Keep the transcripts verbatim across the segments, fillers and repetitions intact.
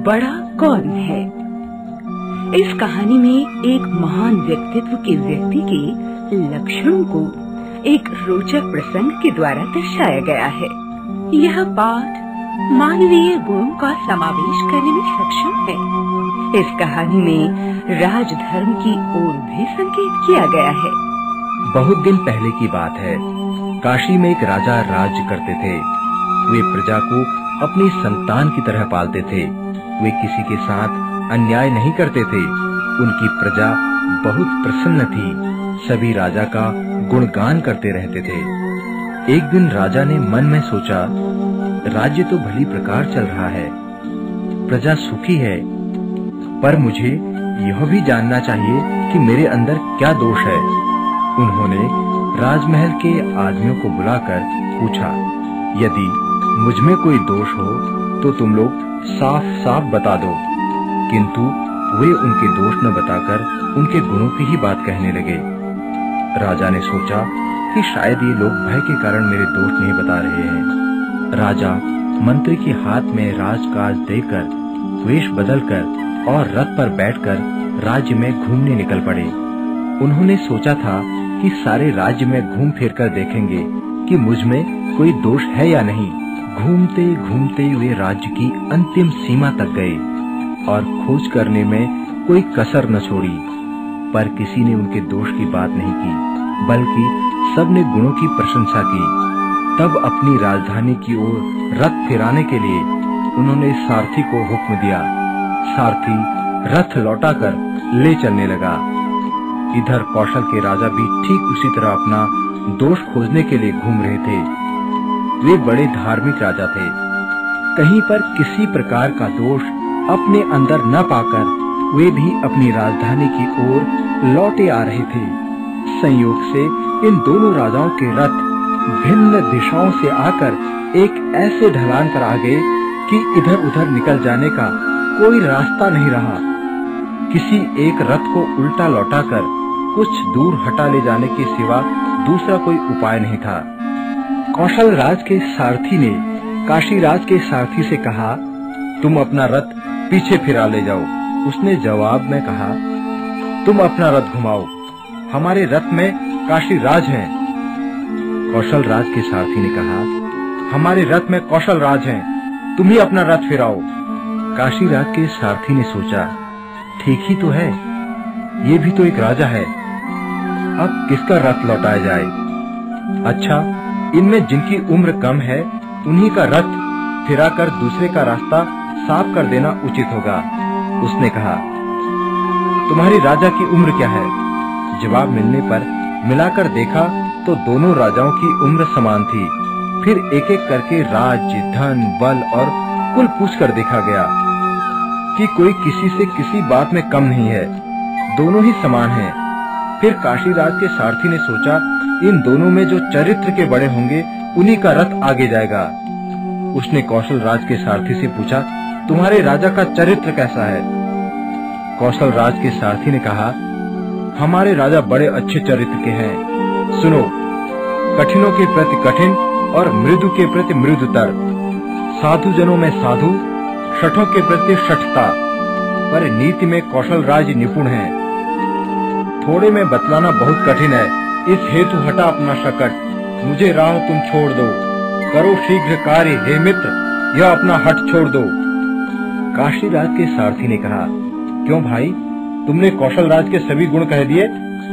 बड़ा कौन है। इस कहानी में एक महान व्यक्तित्व के व्यक्ति के लक्षणों को एक रोचक प्रसंग के द्वारा दर्शाया गया है। यह पाठ मानवीय गुणों का समावेश करने में सक्षम है। इस कहानी में राजधर्म की ओर भी संकेत किया गया है। बहुत दिन पहले की बात है। काशी में एक राजा राज्य करते थे। वे प्रजा को अपनी संतान की तरह पालते थे। वे किसी के साथ अन्याय नहीं करते थे। उनकी प्रजा बहुत प्रसन्न थी। सभी राजा का गुणगान करते रहते थे। एक दिन राजा ने मन में सोचा, राज्य तो भली प्रकार चल रहा है, प्रजा सुखी है, पर मुझे यह भी जानना चाहिए कि मेरे अंदर क्या दोष है। उन्होंने राजमहल के आदमियों को बुलाकर पूछा, यदि मुझ में कोई दोष हो तो तुम लोग साफ साफ बता दो। किंतु वे उनके दोष न बताकर उनके गुणों की ही बात कहने लगे। राजा ने सोचा कि शायद ये लोग भय के कारण मेरे दोष नहीं बता रहे हैं। राजा मंत्री के हाथ में राजकाज देकर वेश बदलकर और रथ पर बैठकर राज्य में घूमने निकल पड़े। उन्होंने सोचा था कि सारे राज्य में घूम फिर कर देखेंगे कि मुझ में कोई दोष है या नहीं। घूमते घूमते वे राज्य की अंतिम सीमा तक गए और खोज करने में कोई कसर न छोड़ी, पर किसी ने उनके दोष की बात नहीं की, बल्कि सबने गुणों की प्रशंसा की। तब अपनी राजधानी की ओर रथ फिराने के लिए उन्होंने सारथी को हुक्म दिया। सारथी रथ लौटाकर ले चलने लगा। इधर कौशल के राजा भी ठीक उसी तरह अपना दोष खोजने के लिए घूम रहे थे। वे बड़े धार्मिक राजा थे। कहीं पर किसी प्रकार का दोष अपने अंदर न पाकर वे भी अपनी राजधानी की ओर लौटे आ रहे थे। संयोग से इन दोनों राजाओं के रथ भिन्न दिशाओं से आकर एक ऐसे ढलान पर आ गए कि इधर उधर निकल जाने का कोई रास्ता नहीं रहा। किसी एक रथ को उल्टा लौटाकर कुछ दूर हटा ले जाने के सिवा दूसरा कोई उपाय नहीं था। कौशल राज के सारथी ने काशी राज के सारथी से कहा, तुम अपना रथ पीछे फिरा ले जाओ। उसने जवाब में कहा, तुम अपना रथ घुमाओ, हमारे रथ में काशी राज हैं। कौशल राज के सारथी ने कहा, हमारे रथ में कौशल राज हैं, तुम ही अपना रथ फिराओ। काशी राज के सारथी ने सोचा, ठीक ही तो है, ये भी तो एक राजा है, अब किसका रथ लौटाया जाए। अच्छा, इनमें जिनकी उम्र कम है उन्हीं का रथ फिराकर दूसरे का रास्ता साफ कर देना उचित होगा। उसने कहा, तुम्हारी राजा की उम्र क्या है। जवाब मिलने पर मिलाकर देखा तो दोनों राजाओं की उम्र समान थी। फिर एक एक करके राज्य, धन, बल और कुल पूछकर देखा गया कि कोई किसी से किसी बात में कम नहीं है, दोनों ही समान हैं। फिर काशी राज के सारथी ने सोचा, इन दोनों में जो चरित्र के बड़े होंगे उन्हीं का रथ आगे जाएगा। उसने कौशल राज के सारथी से पूछा, तुम्हारे राजा का चरित्र कैसा है। कौशल राज के सारथी ने कहा, हमारे राजा बड़े अच्छे चरित्र के हैं। सुनो, कठिनों के प्रति कठिन और मृदु के प्रति मृदुतर, साधु जनों में साधु, शठों के प्रति शठता, पर नीति में कौशल राज निपुण है। थोड़े में बतलाना बहुत कठिन है, इस हेतु हटा अपना शकट, मुझे राह तुम छोड़ दो, करो शीघ्र कार्य हे मित्र, यह अपना हट छोड़ दो। काशी राज के सारथी ने कहा, क्यों भाई, तुमने कौशल राज के सभी गुण कह दिए।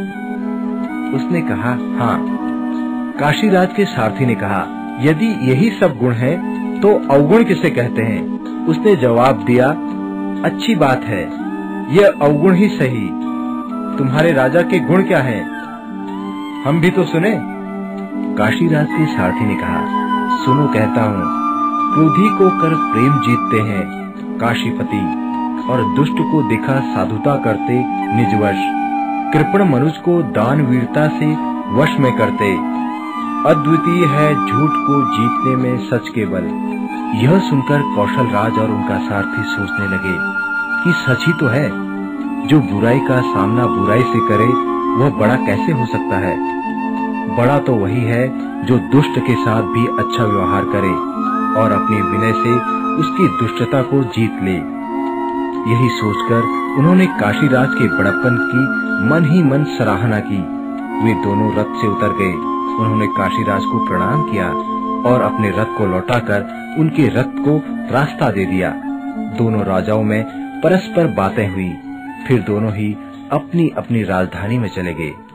उसने कहा, हाँ। काशी राज के सारथी ने कहा, यदि यही सब गुण हैं तो अवगुण किसे कहते हैं। उसने जवाब दिया, अच्छी बात है, यह अवगुण ही सही। तुम्हारे राजा के गुण क्या हैं, हम भी तो सुने। काशी राज के सारथी ने कहा, सुनो कहता हूँ, क्रोधी को कर प्रेम जीतते हैं काशीपति, और दुष्ट को दिखा साधुता करते निजवश, कृपण मनुष्य को दान वीरता से वश में करते, अद्वितीय है झूठ को जीतने में सच के बल। यह सुनकर कौशल राज और उनका सारथी सोचने लगे कि सच ही तो है, जो बुराई का सामना बुराई से करे वह बड़ा कैसे हो सकता है। बड़ा तो वही है जो दुष्ट के साथ भी अच्छा व्यवहार करे और अपने विनय से उसकी दुष्टता को जीत ले। यही सोचकर उन्होंने काशीराज के बड़प्पन की मन ही मन सराहना की। वे दोनों रथ से उतर गए। उन्होंने काशीराज को प्रणाम किया और अपने रथ को लौटाकर उनके रथ को रास्ता दे दिया। दोनों राजाओं में परस्पर बातें हुई। फिर दोनों ही अपनी अपनी राजधानी में चले गए।